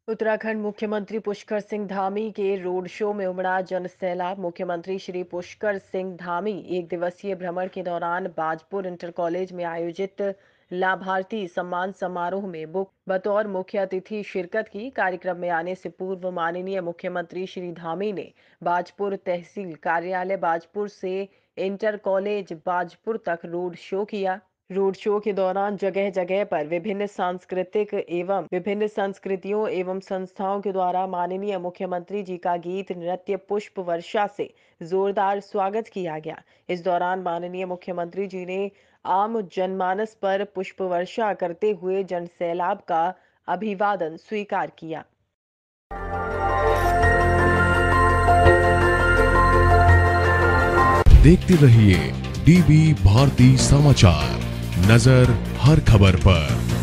उत्तराखंड मुख्यमंत्री पुष्कर सिंह धामी के road show में उमड़ा जनसैलाब। मुख्यमंत्री श्री पुष्कर सिंह धामी एक दिवसीय भ्रमण के दौरान बाजपुर इंटर कॉलेज में आयोजित लाभार्थी सम्मान समारोह में बतौर मुख्य अतिथि शिरकत की। कार्यक्रम में आने से पूर्व माननीय मुख्यमंत्री श्री धामी ने बाजपुर तहसील कार्यालय बाजपुर से इंटर कॉलेज बाजपुर तक रोड शो किया। रोड शो के दौरान जगह जगह पर विभिन्न संस्कृतियों एवं संस्थाओं के द्वारा माननीय मुख्यमंत्री जी का गीत नृत्य पुष्प वर्षा से जोरदार स्वागत किया गया। इस दौरान माननीय मुख्यमंत्री जी ने आम जनमानस पर पुष्प वर्षा करते हुए जनसैलाब का अभिवादन स्वीकार किया। देखते रहिए डीबी भारती समाचार, नजर हर खबर पर।